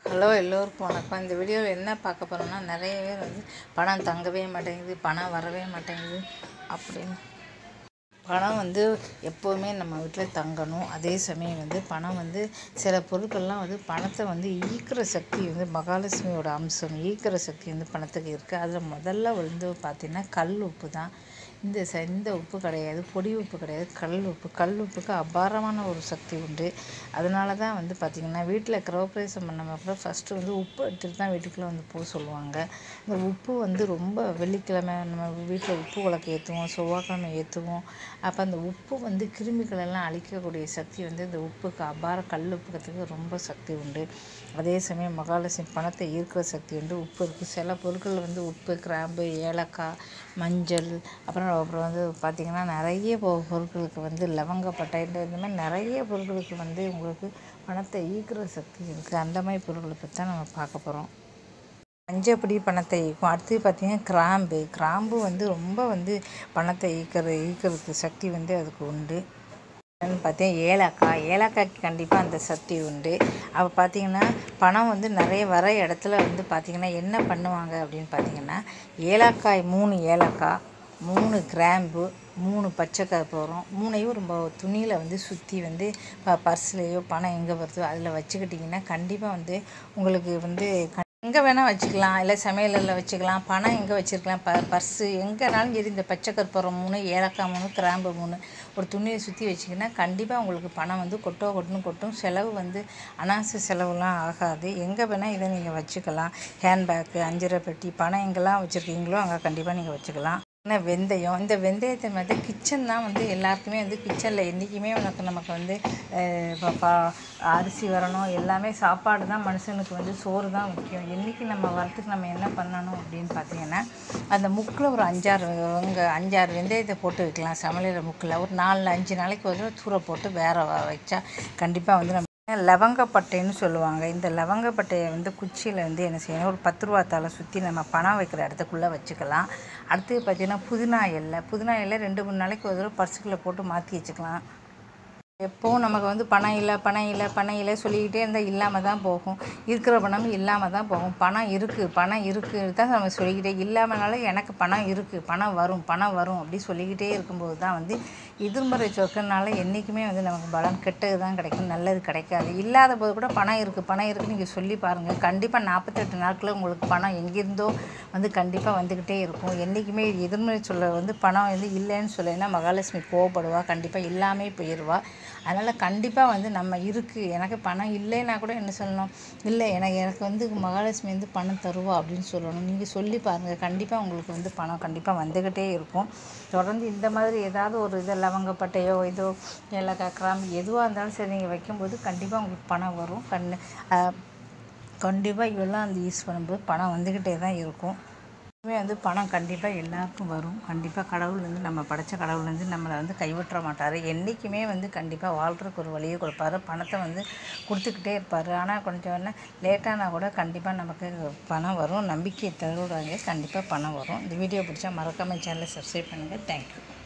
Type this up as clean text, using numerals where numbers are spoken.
Hello எல்லோருக்கும் வணக்கம். இந்த வீடியோவில் என்ன பார்க்க போகிறோம்னா, நிறைய பேர் பணம் தங்கவே மாட்டேங்குது, பணம் வரவே மாட்டேங்குது அப்படின்னு. பணம் எப்போவுமே நம்ம வீட்டில் தங்கணும். அதே சமயம் பணம் சில பொருட்கள்லாம் பணத்தை ஈர்க்கிற சக்தி மகாலட்சுமியோட அம்சம். ஈர்க்கிற சக்தி பணத்துக்கு இருக்குது. அதில் முதல்ல பார்த்திங்கன்னா கல் உப்பு தான். இந்த உப்பு கிடையாது, பொடி உப்பு கிடையாது, கல் உப்புக்கு அபாரமான ஒரு சக்தி உண்டு. அதனால தான் பார்த்திங்கன்னா வீட்டில் கிரகப்பிரவேசம் பண்ணப்போ ஃபஸ்ட்டு உப்பு எடுத்துகிட்டு தான் வீட்டுக்குள்ளே போக சொல்லுவாங்க. இந்த உப்பு ரொம்ப வெள்ளிக்கிழமை நம்ம வீட்டில் உப்பு விளக்கு ஏற்றுவோம், செவ்வாய்க்கிழமை ஏற்றுவோம். அப்போ அந்த உப்பு கிருமிகளெல்லாம் அழிக்கக்கூடிய சக்தி இந்த உப்புக்கு கல் உப்புக்கிறதுக்கு ரொம்ப சக்தி உண்டு. அதே சமயம் மகாலட்சுமி பணத்தை ஈர்க்கிற சக்தி உப்பு இருக்குது. சில பொருட்கள் உப்பு, கிராம்பு, ஏலக்காய், மஞ்சள், அப்புறம் பார்த்திங்கன்னா நிறைய பொருட்களுக்கு லவங்கப்பட்டை, இந்த மாதிரி நிறைய பொருட்களுக்கு உங்களுக்கு பணத்தை ஈர்க்கிற சக்தி இருக்குது. அந்த மாதிரி பொருட்களை பற்றி தான் நம்ம பார்க்க போகிறோம். மஞ்சப்பொடி பணத்தை ஈர்க்கும். அடுத்து பார்த்திங்கன்னா கிராம்பு ரொம்ப பணத்தை ஈர்க்கிறதுக்கு சக்தி அதுக்கு உண்டு. பார்த்தீங்கன்னா ஏலக்காய்க்கு கண்டிப்பாக அந்த சக்தி உண்டு. அப்போ பார்த்திங்கன்னா பணம் நிறைய வர இடத்துல பார்த்திங்கன்னா என்ன பண்ணுவாங்க அப்படின்னு பார்த்திங்கன்னா, 3 ஏலக்காய், 3 கிராம்பு, 3 பச்சை கற்பூரம், 3ஐயும் ரொம்ப துணியில் சுற்றி பர்ஸ்லேயோ பணம் எங்கே வருதோ அதில் வச்சுக்கிட்டிங்கன்னா கண்டிப்பாக உங்களுக்கு எங்கே வேணால் வச்சுக்கலாம். இல்லை சமையலில் வச்சுக்கலாம். பணம் எங்கே வச்சுருக்கலாம், பர்ஸு எங்கேனாலும் சரி. இந்த பச்சை கற்பூரம் 3, ஏலக்காய் 3, கிராம்பு 3 ஒரு துணியை சுற்றி வச்சிங்கன்னா கண்டிப்பாக உங்களுக்கு பணம் கொட்டும். செலவு அனாவசிய செலவுலாம் ஆகாது. எங்கே வேணால் இதை நீங்கள் வச்சுக்கலாம். ஹேண்ட்பேக்கு, அஞ்சரை பெட்டி, பணம் எங்கெல்லாம் வச்சுருக்கீங்களோ அங்கே கண்டிப்பாக நீங்கள் வச்சுக்கலாம். வெந்தயம், இந்த வெந்தயத்தை மாதிரி கிச்சன் தான் எல்லாருக்குமே கிச்சனில் என்றைக்குமே நமக்கு அரிசி வரணும். எல்லாமே சாப்பாடு தான் மனுஷனுக்கு சோறு தான் முக்கியம். என்றைக்கு நம்ம வரத்துக்கு நம்ம என்ன பண்ணணும் அப்படின்னு பார்த்திங்கன்னா, அந்த முக்கில் ஒரு 5-6 வெந்தயத்தை போட்டு வைக்கலாம். சமையல் முக்கில் ஒரு 4-5 நாளைக்கு ஒரு தூர போட்டு வேற வச்சா கண்டிப்பாக நம்ம லவங்கப்பட்டைன்னு சொல்லுவாங்க. இந்த லவங்கப்பட்டையை குச்சியில் என்ன செய்யணும், ஒரு 10 ரூபா தாளை சுற்றி நம்ம பணம் வைக்கிற இடத்துக்குள்ளே வச்சுக்கலாம். அடுத்து பார்த்திங்கன்னா புதினா இலை 2-3 நாளைக்கு ஒரு தடவை பர்சுக்குள்ளே போட்டு மாற்றி வச்சுக்கலாம். எப்போவும் நமக்கு பணம் இல்லை சொல்லிக்கிட்டே இருந்தால் இல்லாமல் தான் போகும். இருக்கிற பணமும் இல்லாமல் தான் போகும். பணம் இருக்குது தான் நம்ம சொல்லிக்கிட்டே, இல்லாமனால எனக்கு பணம் இருக்குது, பணம் வரும் அப்படி சொல்லிக்கிட்டே இருக்கும்போது தான் எதிர்மறை சொற்கள்னால என்றைக்குமே நமக்கு பலன் கெட்டது தான் கிடைக்கும், நல்லது கிடைக்காது. இல்லாத போது கூட பணம் இருக்குன்னு நீங்கள் சொல்லி பாருங்கள். கண்டிப்பாக 48 நாட்களில் உங்களுக்கு பணம் எங்கேருந்தோ கண்டிப்பாக வந்துக்கிட்டே இருக்கும். என்றைக்குமே எதிர்மறை சொல்ல பணம் இல்லைன்னு சொல்லினா மகாலட்சுமி கோவப்படுவா, கண்டிப்பாக இல்லாமல் போயிடுவா. அதனால் கண்டிப்பாக நம்ம இருக்குது, எனக்கு பணம் இல்லைன்னா கூட என்ன சொல்லணும், இல்லை எனக்கு மகாலட்சுமி பணம் தருவா அப்படின்னு சொல்லணும். நீங்கள் சொல்லி பாருங்கள். கண்டிப்பாக உங்களுக்கு பணம் கண்டிப்பாக வந்துக்கிட்டே இருக்கும். தொடர்ந்து இந்த மாதிரி ஏதாவது ஒரு லவங்கப்பட்டையோ ஏலக்காய், கிராம்பு எதுவாக இருந்தாலும் சரி நீங்கள் வைக்கும்போது கண்டிப்பாக உங்களுக்கு பணம் வரும். கண்டிப்பாக இதெல்லாம் யூஸ் பண்ணும்போது பணம் வந்துக்கிட்டே தான் இருக்கும். பணம் கண்டிப்பாக எல்லாருக்கும் வரும். கண்டிப்பாக கடவுள் நம்ம படைத்த கடவுள் நம்மளை கைவிட்டுற மாட்டார். என்றைக்குமே கண்டிப்பாக வாழ்கிறதுக்கு ஒரு வழியை கொடுப்பாரு. பணத்தை கொடுத்துக்கிட்டே இருப்பார். ஆனால் கொஞ்சம் லேட்டானா கூட கண்டிப்பாக நமக்கு பணம் வரும். நம்பிக்கை தருவாங்க, கண்டிப்பாக பணம் வரும். இந்த வீடியோ பிடிச்சா மறக்காமல் சேனலை சப்ஸ்கிரைப் பண்ணுங்கள். தேங்க்யூ.